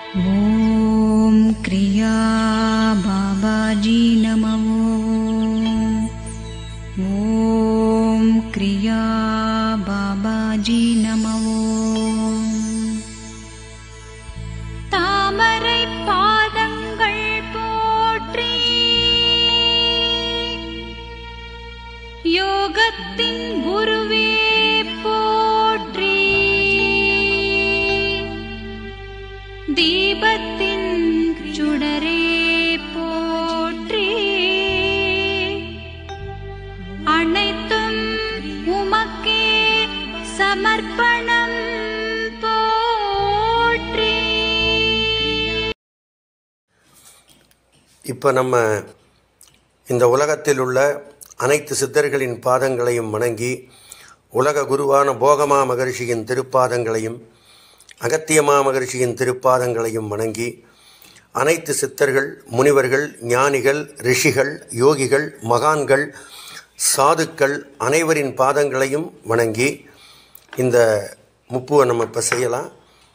ஓம் கிரியா பாபாஜி நமோ. ஓம் கிரியா பாபாஜி நமோ. தாமரை பாதங்கள் போற்றி, யோகத்தின் குருவே போற்றி, தீபத்தின் சுடரே போற்றி, அனைத்தும் உமக்கே சமர்ப்பணம் போற்றி. இப்போ நம்ம இந்த உலகத்தில் உள்ள அனைத்து சித்தர்களின் பாதங்களையும் வணங்கி, உலக குருவான போகமா மகரிஷியின் திருப்பாதங்களையும் அகத்தியமா மகரிஷியின் திருப்பாதங்களையும் வணங்கி, அனைத்து சித்தர்கள், முனிவர்கள், ஞானிகள், ரிஷிகள், யோகிகள், மகான்கள், சாதுக்கள் அனைவரின் பாதங்களையும் வணங்கி இந்த முப்புவை நம்ம இப்போ செய்யலாம்.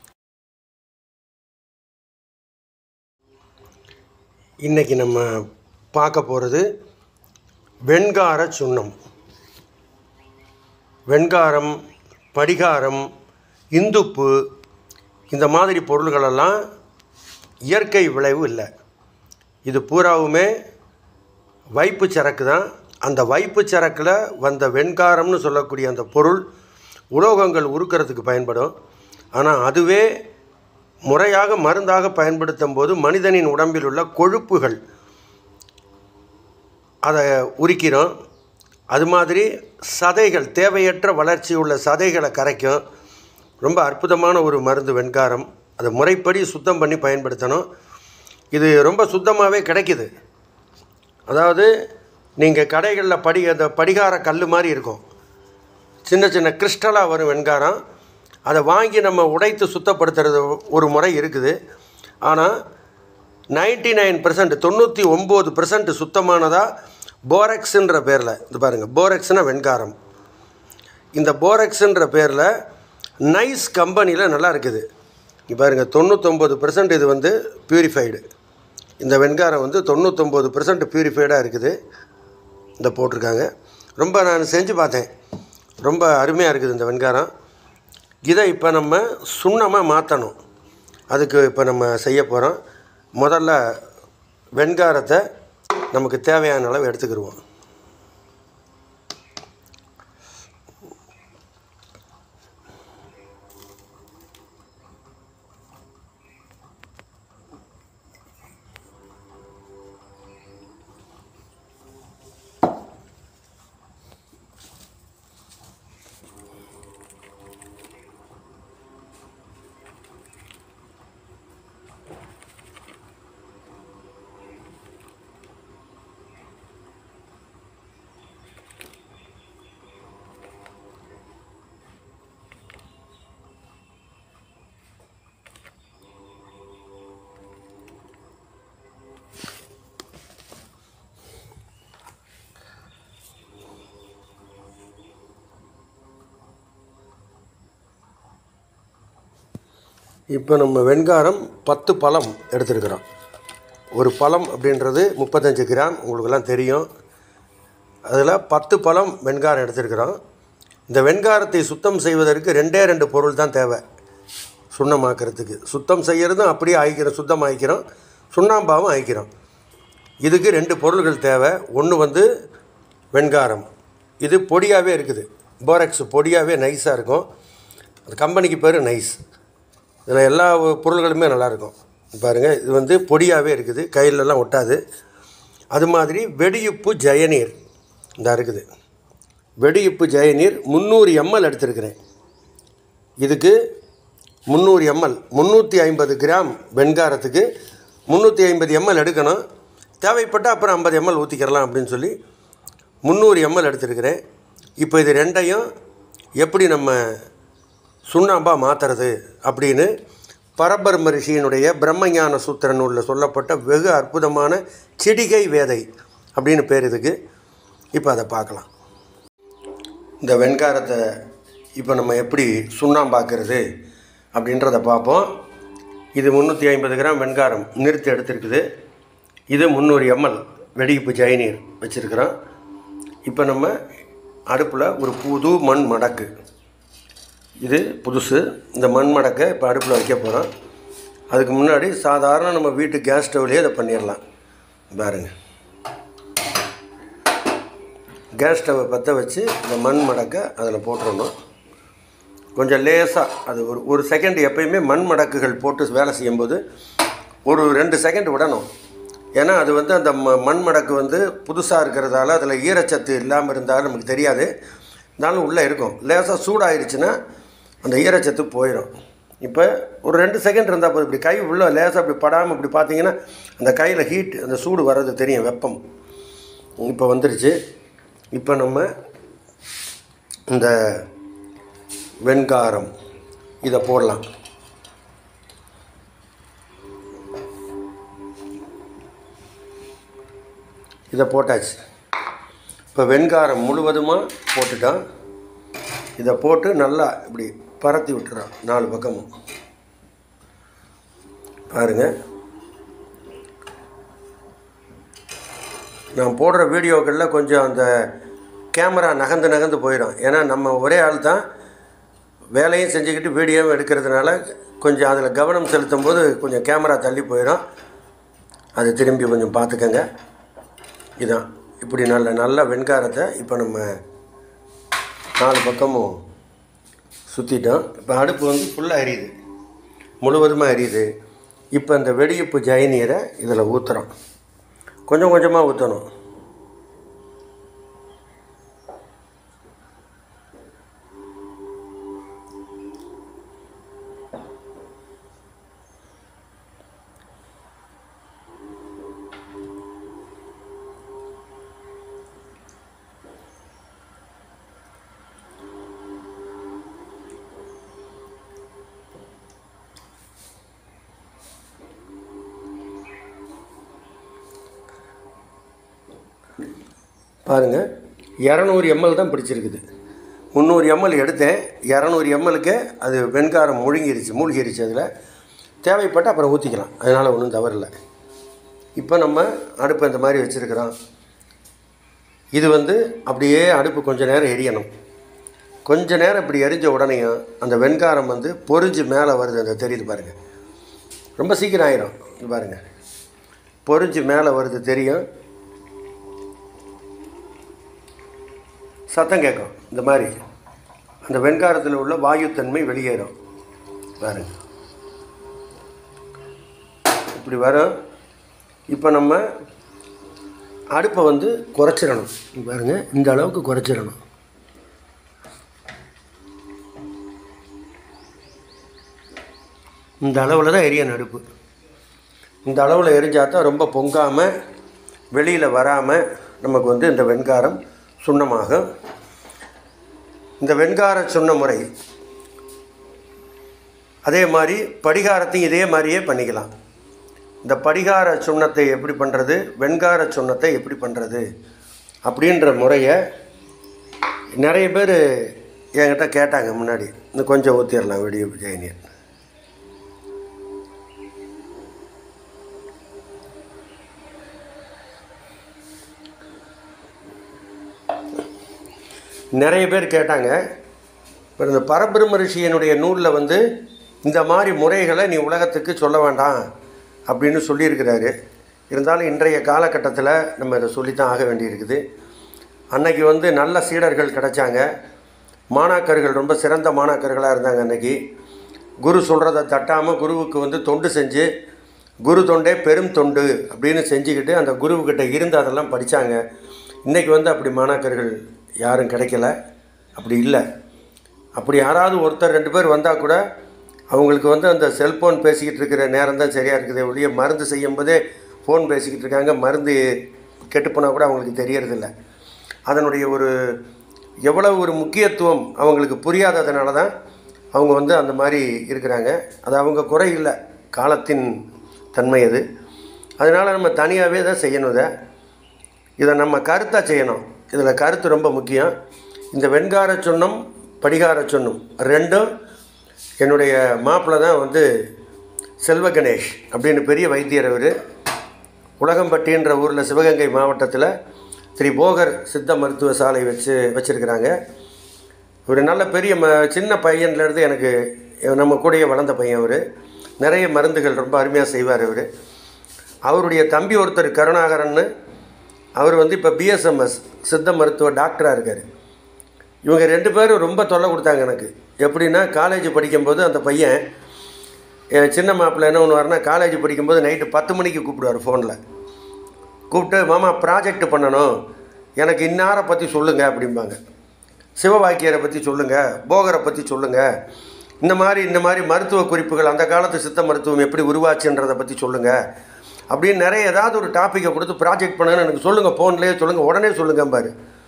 இன்றைக்கி நம்ம பார்க்க போகிறது வெண்கார சுண்ணம். வெண்காரம், படிகாரம், இந்துப்பு இந்த மாதிரி பொருள்களெல்லாம் இயற்கை விளைவு இல்லை. இது பூராவுமே வைப்பு சரக்கு தான். அந்த வைப்பு சரக்கில் வந்த வெண்காரம்னு சொல்லக்கூடிய அந்த பொருள் உலோகங்கள் உருக்கிறதுக்கு பயன்படும். ஆனால் அதுவே முறையாக மருந்தாக பயன்படுத்தும் போது மனிதனின் உடம்பில் உள்ள கொழுப்புகள் அதை உரிக்கிறோம். அது மாதிரி சதைகள், தேவையற்ற வளர்ச்சி உள்ள சதைகளை கரைக்கும். ரொம்ப அற்புதமான ஒரு மருந்து வெண்காரம். அதை முறைப்படி சுத்தம் பண்ணி பயன்படுத்தணும். இது ரொம்ப சுத்தமாகவே கிடைக்கிது. அதாவது நீங்கள் கடைகளில் அந்த படிகார கல் மாதிரி இருக்கும், சின்ன சின்ன கிறிஸ்டலாக வரும் வெண்காரம். அதை வாங்கி நம்ம உடைத்து சுத்தப்படுத்துறது ஒரு முறை இருக்குது. ஆனால் 99% 99% சுத்தமானதாக போரெக்ஸுன்ற பேரில், இது பாருங்கள், போரெக்ஸ்னால் வெண்காரம். இந்த போரெக்ஸுன்ற பேரில் நைஸ் கம்பெனியில் நல்லா இருக்குது. இங்கே பாருங்கள், 99% இது வந்து பியூரிஃபைடு. இந்த வெண்காரம் வந்து 99% பியூரிஃபைடாக இருக்குது. இந்த போட்டிருக்காங்க. ரொம்ப நான் செஞ்சு பார்த்தேன், ரொம்ப அருமையாக இருக்குது இந்த வெண்காரம். இதை இப்போ நம்ம சுண்ணமாக மாற்றணும். அதுக்கு இப்போ நம்ம செய்ய போகிறோம். முதல்ல வெண்காரத்தை நமக்கு தேவையான அளவு எடுத்துக்கிடுவோம். இப்போ நம்ம வெண்காரம் 10 பழம் எடுத்துருக்கிறோம். ஒரு பழம் அப்படின்றது 35 கிராம், உங்களுக்கெல்லாம் தெரியும். அதில் 10 பழம் வெண்காரம் எடுத்துருக்கிறோம். இந்த வெண்காரத்தை சுத்தம் செய்வதற்கு 2 பொருள் தான் தேவை சுண்ணமாக்கிறதுக்கு. சுத்தம் செய்கிறதும் அப்படியே ஆகிக்கிறோம், சுத்தம் ஆகிக்கிறோம், சுண்ணாம்பாவும் ஆகிக்கிறோம். இதுக்கு 2 பொருள்கள் தேவை. ஒன்று வந்து வெண்காரம், இது பொடியாகவே இருக்குது. போரெக்ஸ் பொடியாகவே நைஸாக இருக்கும். அது கம்பெனிக்கு பேர் நைஸ். இதில் எல்லா பொருள்களுமே நல்லாயிருக்கும். பாருங்கள், இது வந்து பொடியாகவே இருக்குது, கையிலெல்லாம் ஒட்டாது. அது மாதிரி வெடியுப்பு ஜெயநீர் இந்த இருக்குது. வெடியுப்பு ஜெயநீர் 300 ml எடுத்துருக்கிறேன். இதுக்கு 300 ml, 350 கிராம் வெண்காரத்துக்கு 350 ml எடுக்கணும். தேவைப்பட்டால் அப்புறம் 50 ml ஊற்றிக்கிறலாம் அப்படின்னு சொல்லி 300 ml எடுத்துருக்கிறேன். இப்போ இது ரெண்டையும் எப்படி நம்ம சுண்ணாம்பாக மாற்றுறது அப்படின்னு பரபிரம்ம ரிஷியினுடைய பிரம்மஞான சூத்திர நூலில் சொல்லப்பட்ட வெகு அற்புதமான சிடிகை வேதை அப்படின்னு பேர் இதுக்கு. இப்போ அதை பார்க்கலாம். இந்த வெண்காரத்தை இப்போ நம்ம எப்படி சுண்ணாம்பாக்குறது அப்படின்றத பார்ப்போம். இது 350 கிராம் வெண்காரம் நிறுத்தி எடுத்துருக்குது. இது 300 ml வெடிப்பு ஜெயநீர் வச்சுருக்கிறோம். இப்போ நம்ம அடுப்பில் ஒரு புது மண் மடக்கு, இது புதுசு, இந்த மண் மடக்கை இப்போ அடுப்பில் வைக்க போகிறோம். அதுக்கு முன்னாடி சாதாரண நம்ம வீட்டு கேஸ் ஸ்டவ்லேயே இதை பண்ணிடலாம். பாருங்க, கேஸ் ஸ்டவ்வை பற்ற வச்சு இந்த மண் மடக்கை அதில் போட்டுடணும். கொஞ்சம் லேசாக அது ஒரு செகண்ட், எப்பயுமே மண் மடக்குகள் போட்டு வேலை செய்யும்போது ஒரு 2 செகண்ட் விடணும். ஏன்னா அது வந்து அந்த மண் மடக்கு வந்து புதுசாக இருக்கிறதால அதில் ஈரச்சத்து இல்லாமல் இருந்தாலும் நமக்கு தெரியாது, இருந்தாலும் உள்ளே இருக்கும். லேசாக சூடாகிடுச்சுன்னா அந்த ஈரச்சத்து போயிடும். இப்போ ஒரு 2 செகண்ட் இருந்தால் போதும். இப்படி கை உள்ள லேசாக அப்படி படாமல் இப்படி பார்த்தீங்கன்னா அந்த கையில் ஹீட், அந்த சூடு வர்றது தெரியும், வெப்பம் இப்போ வந்துருச்சு. இப்போ நம்ம இந்த வெண்காரம் இதை போடலாம். இதை போட்டாச்சு. இப்போ வெண்காரம் முழுவதுமாக போட்டுட்டோம். இதை போட்டு நல்லா இப்படி பரத்தி விட்டுறோம் 4 பக்கமும். பாருங்கள், நான் போடுற வீடியோக்களில் கொஞ்சம் அந்த கேமரா நகர்ந்து போயிடும். ஏன்னா நம்ம ஒரே ஆள் தான் வேலையும் செஞ்சுக்கிட்டு வீடியோவும் எடுக்கிறதுனால கொஞ்சம் அதில் கவனம் செலுத்தும் போது கொஞ்சம் கேமரா தள்ளி போயிடும். அது திரும்பி கொஞ்சம் பார்த்துக்கங்க. இதான் இப்படி நல்ல வெண்காரத்தை இப்போ நம்ம 4 பக்கமும் சுற்றிட்டோம். இப்போ அடுப்பு வந்து ஃபுல்லாக எரியுது, முழுவதுமாக எரியுது. இப்போ இந்த வெடிப்பு ஜெயநீரை இதில் ஊற்றுறோம். கொஞ்சம் கொஞ்சமாக ஊற்றணும். பாருங்கள், 200 ml தான் பிடிச்சிருக்குது. 300 ml எடுத்தேன். 200 mlக்கு அது வெண்காரம் மூழ்கிருச்சு. அதில் தேவைப்பட்டு அப்புறம் ஊற்றிக்கலாம், அதனால் ஒன்றும் தவறில்லை. இப்போ நம்ம அடுப்பை இந்த மாதிரி வச்சுருக்கிறோம். இது வந்து அப்படியே அடுப்பு கொஞ்சம் நேரம் எரியணும். கொஞ்ச நேரம் இப்படி எரிஞ்ச உடனேயும் அந்த வெண்காரம் வந்து பொரிஞ்சு மேலே வருது. அந்த தெரியுது பாருங்கள், ரொம்ப சீக்கிரம் ஆயிரும். இது பாருங்கள், பொரிஞ்சு மேலே வருது தெரியும். சத்தம் கேட்கும். இந்த மாதிரி அந்த வெண்காரத்தில் உள்ள வாயுத்தன்மை வெளியேறும். பாருங்க, இப்படி வரும். இப்போ நம்ம அடுப்பை வந்து குறைச்சிடணும். பாருங்க, இந்த அளவுக்கு குறைச்சிடணும். இந்த அளவில் தான் எரியணும் அடுப்பு. இந்த அளவில் எரிஞ்சால் தான் ரொம்ப பொங்காமல் வெளியில் வராமல் நமக்கு வந்து இந்த வெண்காரம் சுண்ணமாகும். இந்த வெண்கார சுண்ண முறை அதே மாதிரி படிகாரத்தையும் இதே மாதிரியே பண்ணிக்கலாம். இந்த படிகார சுண்ணத்தை எப்படி பண்ணுறது, வெண்கார சுண்ணத்தை எப்படி பண்ணுறது அப்படின்ற முறையை நிறைய பேர் என்கிட்ட கேட்டாங்க முன்னாடி. இன்னும் கொஞ்சம் ஊற்றிடலாம் வெடிப்பு ஜெயநீர். நிறைய பேர் கேட்டாங்க. இப்போ இந்த பரபிரம்ம ரிஷியனுடைய நூலில் வந்து இந்த மாதிரி முறைகளை நீ உலகத்துக்கு சொல்ல வேண்டாம் அப்படின்னு சொல்லியிருக்கிறாரு. இருந்தாலும் இன்றைய காலகட்டத்தில் நம்ம இதை சொல்லித்தான் ஆக வேண்டியிருக்குது. அன்னைக்கு வந்து நல்ல சீடர்கள் கிடைச்சாங்க, மாணாக்கர்கள் ரொம்ப சிறந்த மாணாக்கர்களாக இருந்தாங்க. அன்றைக்கி குரு சொல்கிறத தட்டாமல் குருவுக்கு வந்து தொண்டு செஞ்சு, குரு தொண்டே பெரும் தொண்டு அப்படின்னு செஞ்சுக்கிட்டு அந்த குருவுக்கிட்ட இருந்து அதெல்லாம் படித்தாங்க. இன்றைக்கி வந்து அப்படி மாணாக்கர்கள் யாரும் கிடைக்கல. அப்படி இல்லை. அப்படி யாராவது ஒருத்தர் 2 பேர் வந்தால் கூட அவங்களுக்கு வந்து அந்த செல்ஃபோன் பேசிக்கிட்டு இருக்கிற நேரம் தான் சரியாக இருக்குது ஒழிய மருந்து செய்யும்போதே ஃபோன் பேசிக்கிட்டு இருக்காங்க. மருந்து கெட்டுப்போனால் கூட அவங்களுக்கு தெரியறதில்ல. அதனுடைய ஒரு எவ்வளவு ஒரு முக்கியத்துவம் அவங்களுக்கு புரியாததுனால தான் அவங்க வந்து அந்த மாதிரி இருக்கிறாங்க. அது அவங்க குறை இல்லை, காலத்தின் தன்மை அது. அதனால் நம்ம தனியாகவே தான் செய்யணும். இதை நம்ம கருத்தாக செய்யணும். இதில் கருத்து ரொம்ப முக்கியம். இந்த வெண்கார சுண்ணம், படிகார சுண்ணம் ரெண்டும் என்னுடைய மாப்பிள்ளை தான் வந்து செல்வ கணேஷ் அப்படின்னு பெரிய வைத்தியர். அவர் உலகம்பட்டின்ற ஊரில் சிவகங்கை மாவட்டத்தில் ஸ்ரீ போகர் சித்த மருத்துவ சாலை வச்சுருக்கிறாங்க. ஒரு நல்ல பெரிய சின்ன பையன்லேருந்து எனக்கு நம்ம கூடயே வளர்ந்த பையன். அவர் நிறைய மருந்துகள் ரொம்ப அருமையாக செய்வார். அவருடைய தம்பி ஒருத்தர் கருணாகரன்னு, அவர் இப்போ பிஎஸ்எம்எஸ் சித்த மருத்துவ டாக்டராக இருக்கார். இவங்க 2 பேரும் ரொம்ப தொல்லை கொடுத்தாங்க எனக்கு. எப்படின்னா, காலேஜ் படிக்கும்போது அந்த பையன் சின்ன மாப்பிள்ளை என்ன பண்ணுவார்னா, காலேஜ் படிக்கும்போது நைட்டு 10 மணிக்கு கூப்பிடுவார். ஃபோனில் கூப்பிட்டு, மாமா ப்ராஜெக்ட் பண்ணணும், எனக்கு இன்னாரை பற்றி சொல்லுங்கள் அப்படிம்பாங்க. சிவவாக்கியரை பற்றி சொல்லுங்கள், போகரை பற்றி சொல்லுங்கள், இந்த மாதிரி மருத்துவ குறிப்புகள், அந்த காலத்து சித்த மருத்துவம் எப்படி உருவாச்சுன்றதை பற்றி சொல்லுங்கள் அப்படின்னு நிறைய ஏதாவது ஒரு டாப்பிக்கை கொடுத்து ப்ராஜெக்ட் பண்ணணுன்னு எனக்கு சொல்லுங்கள், ஃபோன்லேயே சொல்லுங்கள், உடனே சொல்லுங்கம்பாரு.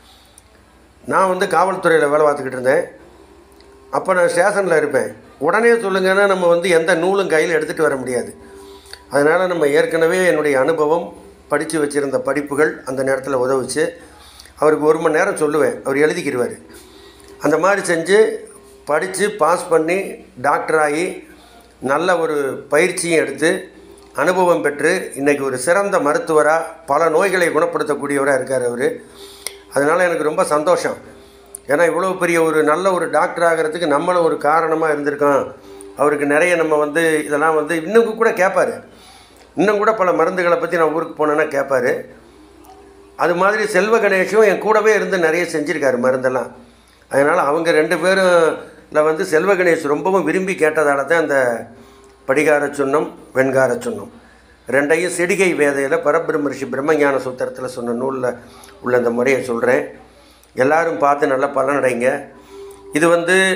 நான் காவல்துறையில் வேலை பார்த்துக்கிட்டு இருந்தேன். அப்போ நான் ஸ்டேஷனில் இருப்பேன். உடனே சொல்லுங்கன்னா நம்ம எந்த நூலும் கையில் எடுத்துகிட்டு வர முடியாது. அதனால் நம்ம ஏற்கனவே என்னுடைய அனுபவம், படித்து வச்சுருந்த படிப்புகள் அந்த நேரத்தில் உதவுச்சு. அவருக்கு 1 மணி நேரம் சொல்லுவேன், அவர் எழுதிக்கிடுவார். அந்த மாதிரி செஞ்சு படித்து பாஸ் பண்ணி டாக்டராகி நல்ல ஒரு பயிற்சியும் எடுத்து அனுபவம் பெற்று இன்றைக்கி ஒரு சிறந்த மருத்துவராக பல நோய்களை குணப்படுத்தக்கூடியவராக இருக்கார் அவர். அதனால் எனக்கு ரொம்ப சந்தோஷம். ஏன்னா இவ்வளோ பெரிய ஒரு நல்ல ஒரு டாக்டர் ஆகிறதுக்கு நம்மளும் ஒரு காரணமாக இருந்திருக்கோம். அவருக்கு நிறைய நம்ம இதெல்லாம் இன்னும் கூட கேட்பார். இன்னும் கூட பல மருந்துகளை பற்றி நான் ஊருக்கு போனேன்னா கேட்பார். அது மாதிரி செல்வ கணேஷும் என் கூடவே இருந்து நிறைய செஞ்சுருக்காரு மருந்தெல்லாம். அதனால் அவங்க 2 பேரில் செல்வ கணேஷ் ரொம்பவும் விரும்பி கேட்டதால தான் அந்த படிகார சுண்ணம், வெண்கார சுண்ணம் 2ஐயும் செடிகை வேதையில் பரபிரம்ம ரிஷி பிரம்மஞான சூத்திரத்தில் சொன்ன நூலில் உள்ள அந்த முறையை சொல்கிறேன். எல்லோரும் பார்த்து நல்லா பலனடைங்க. இது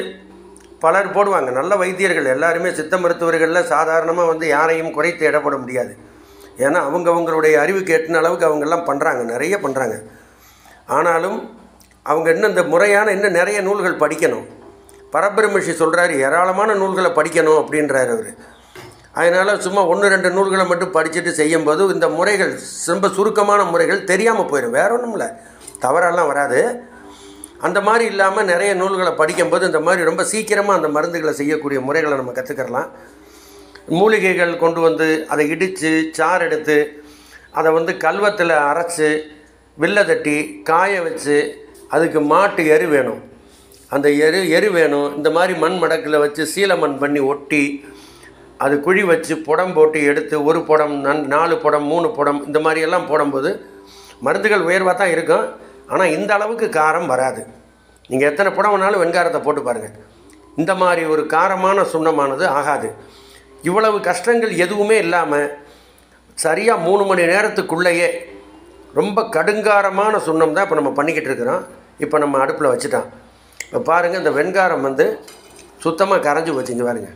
பலர் போடுவாங்க, நல்ல வைத்தியர்கள் எல்லாருமே சித்த மருத்துவர்களில் சாதாரணமாக யாரையும் குறைத்து இடப்பட முடியாது. ஏன்னா அவங்களுடைய அறிவுக்கு எட்டின அளவுக்கு அவங்கெல்லாம் பண்ணுறாங்க, நிறைய பண்ணுறாங்க. ஆனாலும் அவங்க இன்னும் இந்த முறையான இன்னும் நிறைய நூல்கள் படிக்கணும். பரபிரம்ம ரிஷி சொல்கிறாரு, ஏராளமான நூல்களை படிக்கணும் அப்படின்றார் அவர். அதனால் சும்மா 1-2 நூல்களை மட்டும் படிச்சுட்டு செய்யும்போது இந்த முறைகள் ரொம்ப சுருக்கமான முறைகள் தெரியாமல் போயிடும். வேற ஒன்றும் இல்லை, தவறெல்லாம் வராது. அந்த மாதிரி இல்லாமல் நிறைய நூல்களை படிக்கும்போது இந்த மாதிரி ரொம்ப சீக்கிரமாக அந்த மருந்துகளை செய்யக்கூடிய முறைகளை நம்ம கற்றுக்கலாம். மூலிகைகள் கொண்டு அதை இடித்து சாறு எடுத்து அதை கல்வத்தில் அரைச்சி வில்லை தட்டி காய வச்சு அதுக்கு மாட்டு எரு வேணும், அந்த எரு வேணும். இந்த மாதிரி மண் மடக்கில் வச்சு சீலமண் பண்ணி ஒட்டி அது குழி வச்சு புடம் போட்டு எடுத்து 1 புடம் 4 புடம் 3 புடம் இந்த மாதிரியெல்லாம் போடும்போது மருந்துகள் உயர்வாக தான் இருக்கும். ஆனால் இந்த அளவுக்கு காரம் வராது. நீங்கள் எத்தனை புடம் வேணாலும் வெண்காரத்தை போட்டு பாருங்கள், இந்த மாதிரி ஒரு காரமான சுண்ணமானது ஆகாது. இவ்வளவு கஷ்டங்கள் எதுவுமே இல்லாமல் சரியாக 3 மணி நேரத்துக்குள்ளேயே ரொம்ப கடுங்காரமான சுண்ணம் தான் இப்போ நம்ம பண்ணிக்கிட்டு இருக்கிறோம். இப்போ நம்ம அடுப்பில் வச்சுட்டோம். இப்போ பாருங்கள், இந்த வெண்காரம் சுத்தமாக கரைஞ்சி வச்சுங்க பாருங்கள்.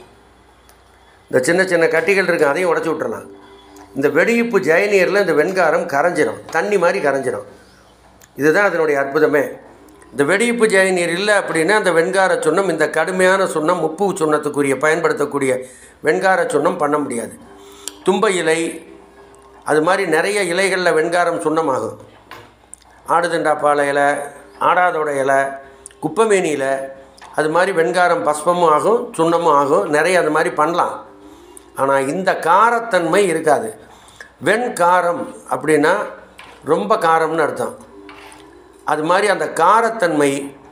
இந்த சின்ன சின்ன கட்டிகள் இருக்குது, அதையும் உடச்சி விட்டுறலாம். இந்த வெடிப்பு ஜெயநீரில் இந்த வெண்காரம் கரைஞ்சிடும், தண்ணி மாதிரி கரைஞ்சிடும். இதுதான் அதனுடைய அற்புதமே. இந்த வெடிப்பு ஜெயநீர் இல்லை அப்படின்னா அந்த வெண்கார சுண்ணம், இந்த கடுமையான சுண்ணம், உப்பு சுண்ணத்துக்குரிய பயன்படுத்தக்கூடிய வெண்கார சுண்ணம் பண்ண முடியாது. தும்ப இலை அது மாதிரி நிறைய இலைகளில் வெண்காரம் சுண்ணமாகும். ஆடுதண்டாப்பாலை இலை, ஆடாதோட இலை, குப்பமேனி இலை, அது மாதிரி வெண்காரம் பஸ்பமும் ஆகும், சுண்ணமும் ஆகும். நிறைய அது மாதிரி பண்ணலாம். ஆனால் இந்த காரத்தன்மை இருக்காது. வெண்காரம் அப்படின்னா ரொம்ப காரம்னு அர்த்தம். அது மாதிரி அந்த காரத்தன்மை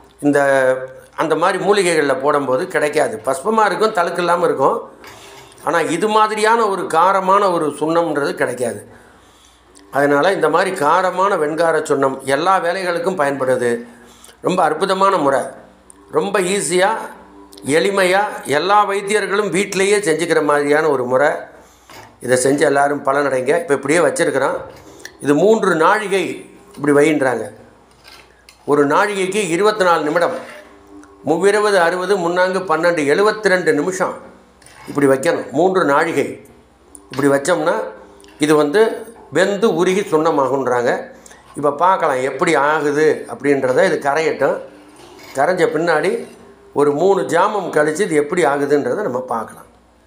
அந்த மாதிரி மூலிகைகளில் போடும்போது கிடைக்காது. பஸ்பமாக இருக்கும், தழுக்கு இல்லாமல் இருக்கும். ஆனால் இது மாதிரியான ஒரு காரமான ஒரு சுண்ணம்ன்றது கிடைக்காது. அதனால் இந்த மாதிரி காரமான வெண்கார சுண்ணம் எல்லா வேலைகளுக்கும் பயன்படுது. ரொம்ப அற்புதமான முறை, ரொம்ப ஈஸியாக எளிமையாக எல்லா வைத்தியர்களும் வீட்டிலையே செஞ்சுக்கிற மாதிரியான ஒரு முறை. இதை செஞ்சு எல்லோரும் பலனடைங்க. இப்போ இப்படியே வச்சுருக்கிறோம். இது 3 நாழிகை இப்படி வைன்றாங்க. ஒரு நாழிகைக்கு 24 நிமிடம், 3 20 60 3 12 72 நிமிஷம் இப்படி வைக்கணும். 3 நாழிகை இப்படி வச்சோம்னா இது வெந்து உருகி சுண்ணமாகுன்றாங்க. இப்போ பார்க்கலாம் எப்படி ஆகுது அப்படின்றத. இது கரையட்டும். கரைஞ்ச பின்னாடி ஒரு 3 ஜாமம் கழித்து இது எப்படி ஆகுதுன்றதை நம்ம பார்க்கலாம்.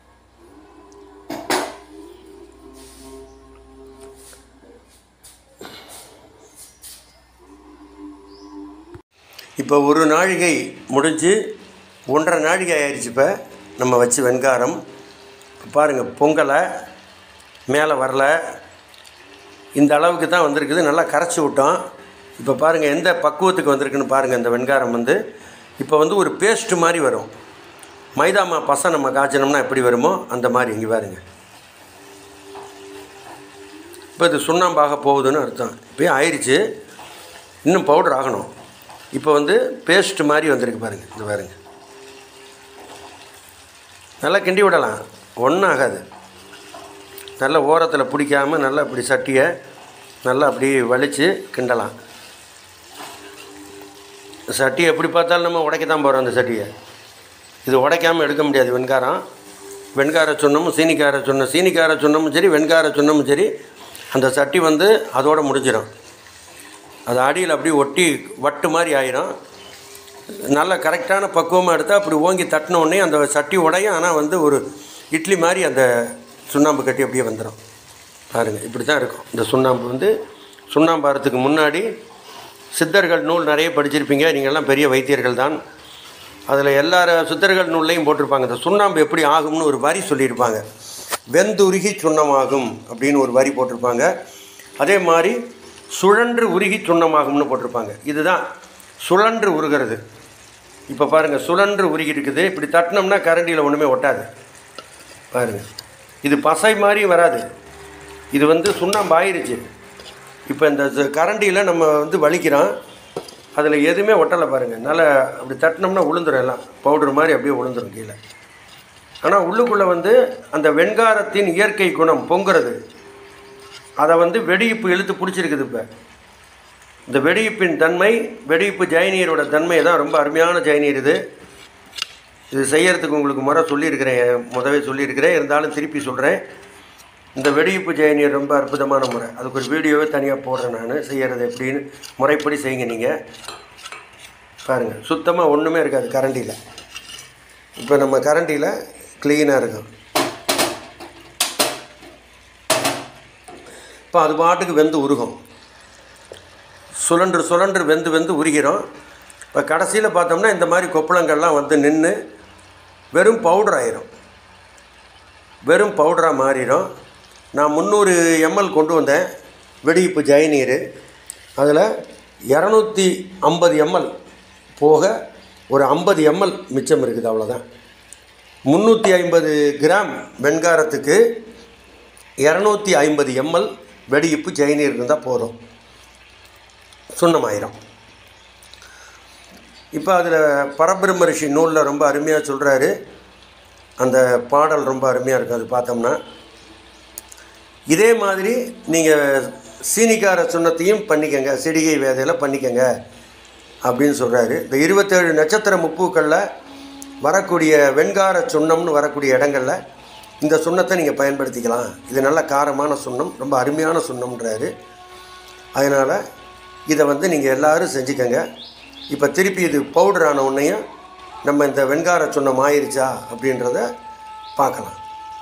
இப்போ ஒரு நாழிகை முடிஞ்சு 1.5 நாழிகை ஆயிடுச்சு. இப்போ நம்ம வச்சு வெண்காரம் பாருங்கள், பொங்கலை மேலே வரல, இந்த அளவுக்கு தான் வந்திருக்குது. நல்லா கரைச்சி விட்டோம். இப்போ பாருங்கள் எந்த பக்குவத்துக்கு வந்திருக்குன்னு பாருங்கள். இந்த வெண்காரம் வந்து இப்போ வந்து ஒரு பேஸ்ட்டு மாதிரி வரும். மைதாமா பசை நம்ம காய்ச்சினோம்னா எப்படி வருமோ அந்த மாதிரி. இங்கே பாருங்கள், இப்போ இது சுண்ணாம்பாக போகுதுன்னு அர்த்தம். இப்போயும் ஆயிடுச்சு, இன்னும் பவுடர் ஆகணும். இப்போ வந்து பேஸ்ட்டு மாதிரி வந்திருக்கு பாருங்கள். இந்த பாருங்கள், நல்லா கிண்டி விடலாம், ஒன்றும் ஆகாது. நல்லா ஓரத்தில் பிடிக்காமல் நல்லா இப்படி சட்டியை நல்லா அப்படி வலித்து கிண்டலாம். சட்டியை எப்படி பார்த்தாலும் நம்ம உடைக்க தான் போகிறோம். அந்த சட்டியை இது உடைக்காமல் எடுக்க முடியாது. வெண்கார சுண்ணமும் சீனிக்கார சுண்ணமும் சரி, வெண்கார சுண்ணமும் சரி, அந்த சட்டி வந்து அதோடு முடிஞ்சிடும். அது அடியில் அப்படி ஒட்டி வட்டு மாதிரி ஆயிரும். நல்ல கரெக்டான பக்குவமாக எடுத்தால் அப்படி ஓங்கி தட்டினோடனே அந்த சட்டி உடையும். ஆனால் வந்து ஒரு இட்லி மாதிரி அந்த சுண்ணாம்பு கட்டி அப்படியே வந்துடும். பாருங்கள், இப்படி தான் இருக்கும். இந்த சுண்ணாம்பு வந்து சுண்ணாம்பாரத்துக்கு முன்னாடி சித்தர்கள் நூல் நிறைய படிச்சிருப்பீங்க. நீங்கள்லாம் பெரிய வைத்தியர்கள் தான். அதில் எல்லார சித்தர்கள் நூல்லையும் போட்டிருப்பாங்க. இந்த சுண்ணாம்பு எப்படி ஆகும்னு ஒரு வரி சொல்லியிருப்பாங்க. வெந்துருகி சுண்ணமாகும் அப்படின்னு ஒரு வரி போட்டிருப்பாங்க. அதே மாதிரி சுழன்று உருகி சுண்ணமாகும்னு போட்டிருப்பாங்க. இதுதான் சுழன்று உருகிறது. இப்போ பாருங்கள், சுழன்று உருகி இருக்குது. இப்படி தட்டினோம்னா கரண்டியில் ஒன்றுமே ஒட்டாது. பாருங்கள், இது பசை மாதிரி வராது. இது வந்து சுண்ணாம்பு ஆயிடுச்சு. இப்போ இந்த கரண்டியில் நம்ம வந்து வலிக்கிறோம், அதில் எதுவுமே ஒட்டலை பாருங்கள். நல்லா அப்படி தட்டினோம்னா உளுந்துடும், எல்லாம் பவுடர் மாதிரி அப்படியே உளுந்துடும் கீழே. ஆனால் உள்ளுக்குள்ளே வந்து அந்த வெண்காரத்தின் இயற்கை குணம் பொங்குறது, அதை வந்து வெடிப்பு இழுத்து பிடிச்சிருக்குது. இப்போ இந்த வெடிப்பின் தன்மை, வெடிப்பு ஜெயநீரோட தன்மை தான் ரொம்ப அருமையான ஜெயநீர். இது செய்யறதுக்கு உங்களுக்கு முறை சொல்லியிருக்கிறேன், முதவே சொல்லியிருக்கிறேன், இருந்தாலும் திருப்பி சொல்கிறேன். இந்த வெடிப்பு ஜெயநீர் ரொம்ப அற்புதமான முறை. அதுக்கு ஒரு வீடியோவே தனியாக போடுறேன் நான், செய்கிறது எப்படின்னு முறைப்படி செய்யுங்க. நீங்கள் பாருங்கள், சுத்தமாக ஒன்றுமே இருக்காது கரண்டியில். இப்போ நம்ம கரண்டியில் க்ளீனாக இருக்கும். இப்போ அது பாட்டுக்கு வெந்து உருகும். சுழன்று வெந்து உருகிறோம். இப்போ கடைசியில் பார்த்தோம்னா இந்த மாதிரி கொப்பளங்கள்லாம் வந்து நின்று வெறும் பவுடர் ஆயிரும், வெறும் பவுடராக மாறிடும். நான் 300 ml கொண்டு வந்தேன் வெடிப்பு ஜெயநீர். அதில் 250 ml போக ஒரு 50 ml மிச்சம் இருக்குது, அவ்வளோதான். 350 கிராம் வெண்காரத்துக்கு 250 ml வெடிப்பு ஜெயநீர் இருந்தால் போதும், சுண்ணமாயிரும். இப்போ அதில் பரபிரம்ம ரிஷி நூலில் ரொம்ப அருமையாக சொல்கிறாரு. அந்த பாடல் ரொம்ப அருமையாக இருக்கும். அது பார்த்தோம்னா இதே மாதிரி நீங்கள் சீனிக்கார சுண்ணத்தையும் பண்ணிக்கங்க, சிடிகை வேதையில் பண்ணிக்கங்க அப்படின்னு சொல்கிறாரு. இந்த 27 நட்சத்திர முப்பூக்களில் வரக்கூடிய வெண்கார சுண்ணம்னு வரக்கூடிய இடங்களில் இந்த சுண்ணத்தை நீங்கள் பயன்படுத்திக்கலாம். இது நல்ல காரமான சுண்ணம், ரொம்ப அருமையான சுண்ணம்ன்றாரு. அதனால் இதை வந்து நீங்கள் எல்லோரும் செஞ்சுக்கங்க. இப்போ திருப்பி இது பவுடர் ஆன உடனேயும் நம்ம இந்த வெண்கார சுண்ணம் ஆயிருச்சா அப்படின்றத பார்க்கலாம்.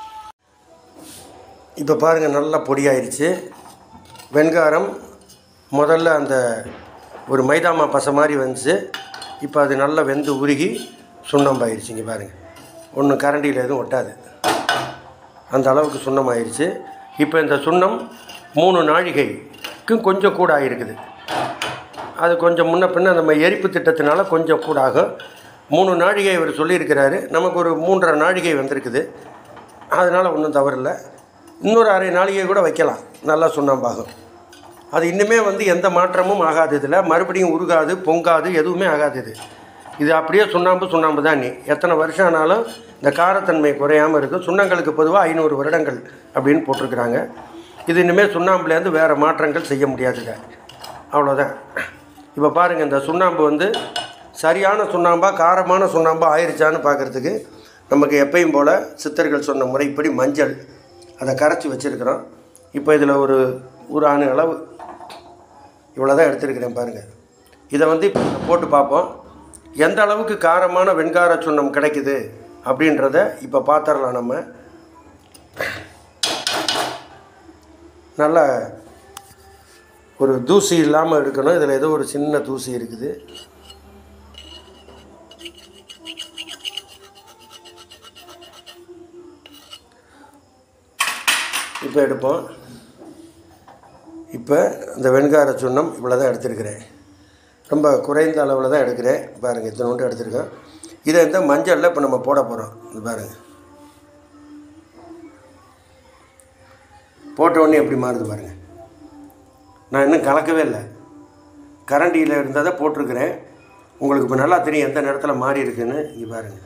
இப்போ பாருங்கள், நல்லா பொடியாயிருச்சு வெண்காரம். முதல்ல அந்த ஒரு மைதாமா பசை மாதிரி வந்துச்சு. இப்போ அது நல்லா வெந்து உருகி சுண்ணம்பாயிருச்சு. இங்கே பாருங்கள், ஒன்றும் கரண்டியில் எதுவும் ஒட்டாது, அந்த அளவுக்கு சுண்ணம் ஆயிடுச்சு. இப்போ இந்த சுண்ணம் 3 நாழிகைக்கும் கொஞ்சம் கூட ஆகிருக்குது. அது கொஞ்சம் முன்ன பின்ன நம்ம எரிப்பு திட்டத்தினால கொஞ்சம் கூட ஆகும். 3 நாழிகை இவர் சொல்லியிருக்கிறாரு, நமக்கு ஒரு 3.5 நாழிகை வந்திருக்குது. அதனால் ஒன்றும் தவறில்லை. இன்னொரு அரை நாழிகை கூட வைக்கலாம், நல்லா சுண்ணாம்பாகும். அது இன்னுமே வந்து எந்த மாற்றமும் ஆகாது. இதில் மறுபடியும் உருகாது, பொங்காது, எதுவுமே ஆகாது. இது அப்படியே சுண்ணாம்பு தான். நீ எத்தனை வருஷம் ஆனாலும் இந்த காரத்தன்மை குறையாமல் இருக்கும். சுண்ணங்களுக்கு பொதுவாக 500 வருடங்கள் அப்படின்னு போட்டிருக்கிறாங்க. இது இனிமேல் சுண்ணாம்புலேருந்து வேறு மாற்றங்கள் செய்ய முடியாதுங்க, அவ்வளோதான். இப்போ பாருங்கள், இந்த சுண்ணாம்பு வந்து சரியான சுண்ணாம்பாக காரமான சுண்ணாம்பாக ஆயிடுச்சான்னு பார்க்குறதுக்கு நமக்கு எப்பயும் போல் சித்தர்கள் சொன்ன முறைப்படி மஞ்சள் அதை கரைச்சி வச்சுருக்கிறோம். இப்போ இதில் ஒரு அணு அளவு இவ்வளோ தான் எடுத்துருக்கிறேன் பாருங்கள். இதை வந்து இப்போ போட்டு பார்ப்போம் எந்த அளவுக்கு காரமான வெண்கார சுண்ணம் கிடைக்குது அப்படின்றத இப்போ பார்த்துடலாம். நம்ம நல்லா ஒரு தூசி இல்லாமல் இருக்கணும். இதில் ஏதோ ஒரு சின்ன தூசி இருக்குது. இப்போ எடுப்போம். இப்போ இந்த வெண்கார சுண்ணம் இவ்வளோ தான் எடுத்துருக்கிறேன். ரொம்ப குறைந்த அளவில் தான் எடுக்கிறேன். பாருங்கள், இத்தனை ஒன்று எடுத்துருக்கேன். இதை இந்த மஞ்சளில் இப்போ நம்ம போட போகிறோம். இது பாருங்கள், போட்ட உடனே எப்படி மாறுது பாருங்கள். நான் இன்னும் கலக்கவே இல்லை, கரண்டியில் இருந்தால் தான் போட்டிருக்கிறேன். உங்களுக்கு இப்போ நல்லா தெரியும் எந்த நேரத்தில் மாறி இருக்குன்னு. இங்கே பாருங்கள்,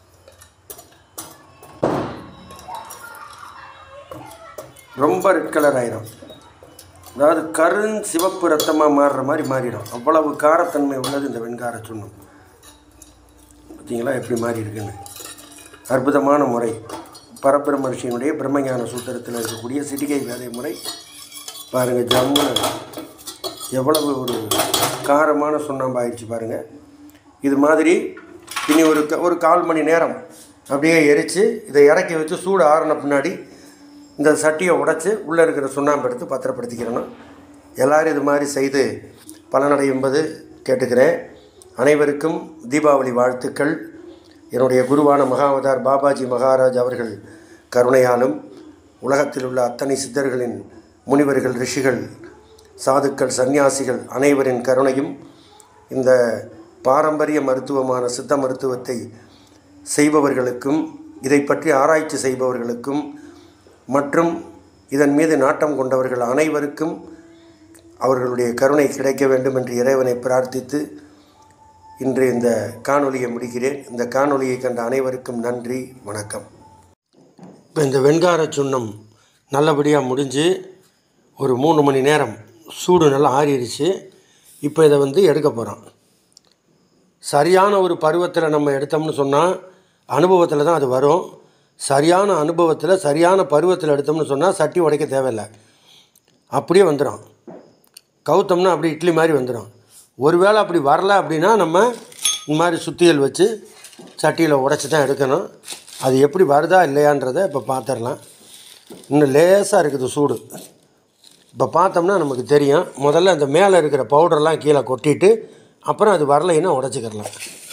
ரொம்ப ரெட் கலர் ஆயிரும். அதாவது சிவப்பு ரத்தமாக மாறுற மாதிரி மாறிடும். அவ்வளவு காரத்தன்மை உள்ளது இந்த வெண்கார சுண்ணம். பார்த்தீங்களா எப்படி மாறி இருக்குன்னு. அற்புதமான முறை. பரபிரம்ம ரிஷியினுடைய பிரம்மஞான சூத்திரத்தில் இருக்கக்கூடிய சிட்டிகை வேதை முறை பாருங்கள். ஜம்மு எவ்வளவு ஒரு காரமான சுண்ணாம்பு ஆயிடுச்சு பாருங்கள். இது மாதிரி இனி ஒரு 1/4 மணி நேரம் அப்படியே எரித்து இதை இறக்கி வச்சு சூடு ஆறின பின்னாடி இந்த சட்டியை உடைச்சி உள்ளே இருக்கிற சுண்ணாம்பு எடுத்து பத்திரப்படுத்திக்கிறணும். எல்லோரும் இது மாதிரி செய்து பலனடையும்பது கேட்டுக்கிறேன். அனைவருக்கும் தீபாவளி வாழ்த்துக்கள். என்னுடைய குருவான மகாவதார் பாபாஜி மகாராஜ் அவர்கள் கருணையாலும் உலகத்தில் உள்ள அத்தனை சித்தர்களின் முனிவர்கள், ரிஷிகள், சாதுக்கள், சந்நியாசிகள் அனைவரின் கருணையும் இந்த பாரம்பரிய மருத்துவமான சித்த மருத்துவத்தை செய்பவர்களுக்கும் இதை பற்றி ஆராய்ச்சி செய்பவர்களுக்கும் மற்றும் இதன் மீது நாட்டம் கொண்டவர்கள் அனைவருக்கும் அவர்களுடைய கருணை கிடைக்க வேண்டும் என்று இறைவனை பிரார்த்தித்து இன்று இந்த காணொலியை முடிக்கிறேன். இந்த காணொலியை கண்ட அனைவருக்கும் நன்றி, வணக்கம். இப்போ இந்த வெண்கார சுண்ணம் நல்லபடியாக முடிஞ்சு ஒரு 3 மணி நேரம் சூடு நல்லா ஆறிடுச்சு. இப்போ இதை எடுக்க போகிறோம். சரியான ஒரு பருவத்தில் நம்ம எடுத்தோம்னு சொன்னால் அனுபவத்தில் தான் அது வரும். சரியான அனுபவத்தில் சரியான பருவத்தில் எடுத்தோம்னு சொன்னால் சட்டி உடைக்க தேவையில்லை, அப்படியே வந்துடும். கவுத்தோம்னா அப்படி இட்லி மாதிரி வந்துடும். ஒருவேளை அப்படி வரல அப்படின்னா நம்ம இந்த மாதிரி சுத்தியல் வச்சு சட்டியில் உடைச்சி தான் எடுக்கணும். அது எப்படி வருதா இல்லையான்றதை இப்போ பார்த்துடலாம். இன்னும் லேசாக இருக்குது சூடு. இப்போ பார்த்தோம்னா நமக்கு தெரியும். முதல்ல அந்த மேலே இருக்கிற பவுடர்லாம் கீழே கொட்டிட்டு அப்புறம் அது வரலைன்னா உடைச்சிக்கிறலாம்.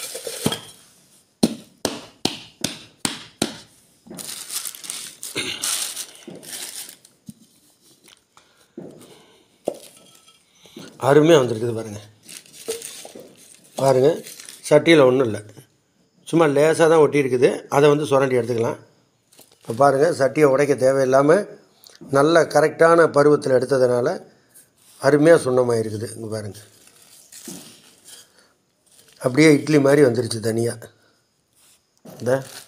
அருமையாக வந்துருக்குது பாருங்கள். பாருங்கள், சட்டியில் ஒன்றும் இல்லை, சும்மா லேசாக தான் ஒட்டி இருக்குது. அதை சுரண்டி எடுத்துக்கலாம். இப்போ பாருங்கள், சட்டியை உடைக்க தேவையில்லாமல் நல்ல கரெக்டான பருவத்தில் எடுத்ததுனால அருமையாக சுண்ணமாக இருக்குது. இங்கே பாருங்கள், அப்படியே இட்லி மாதிரி வந்துருச்சு தனியாக. இந்த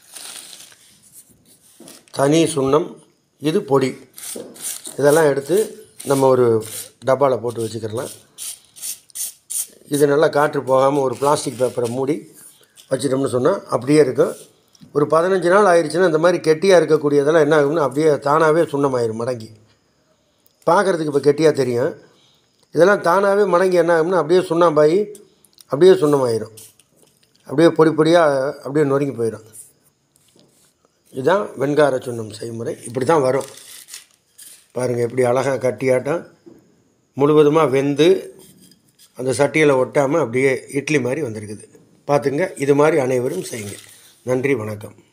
தனி சுண்ணம், இது பொடி. இதெல்லாம் எடுத்து நம்ம ஒரு டப்பாவில் போட்டு வச்சுக்கிறலாம். இது நல்லா காற்று போகாமல் ஒரு பிளாஸ்டிக் பேப்பரை மூடி வச்சிட்டோம்னு சொன்னால் அப்படியே இருக்கும். ஒரு 15 நாள் ஆயிடுச்சுன்னா இந்த மாதிரி கெட்டியாக இருக்கக்கூடியதெல்லாம் என்ன ஆகும்னா அப்படியே தானாகவே சுண்ணமாயிரும், மடங்கி. பார்க்குறதுக்கு இப்போ கெட்டியாக தெரியும். இதெல்லாம் தானாகவே மடங்கி என்ன ஆகும்னா அப்படியே சுண்ணாம்பாகி அப்படியே சுண்ணமாயிரும். அப்படியே பொடி பொடியாக அப்படியே நொறுங்கி போயிடும். இதுதான் வெண்கார சுண்ணம் செய்முறை. இப்படி தான் வரும். பாருங்கள் எப்படி அழகாக கட்டியாட்டம் முழுவதுமாக வெந்து அந்த சட்டியில் ஒட்டாமல் அப்படியே இட்லி மாதிரி வந்திருக்குது. பார்த்துங்க, இது மாதிரி அனைவரும் செய்யுங்க. நன்றி, வணக்கம்.